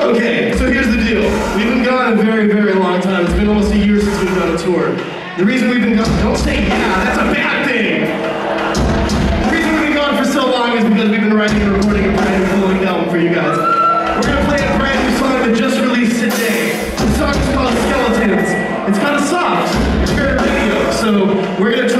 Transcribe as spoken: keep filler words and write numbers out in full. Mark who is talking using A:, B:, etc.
A: Okay, so here's the deal. We've been gone a very, very long time. It's been almost a year since we've done a tour. The reason we've been gone, don't say yeah, that's a bad thing! The reason we've been gone for so long is because we've been writing and recording a brand new full-length album for you guys. We're gonna play a brand new song that just released today. The song is called Skeletons. It's kind of soft. It's very radio, so we're gonna try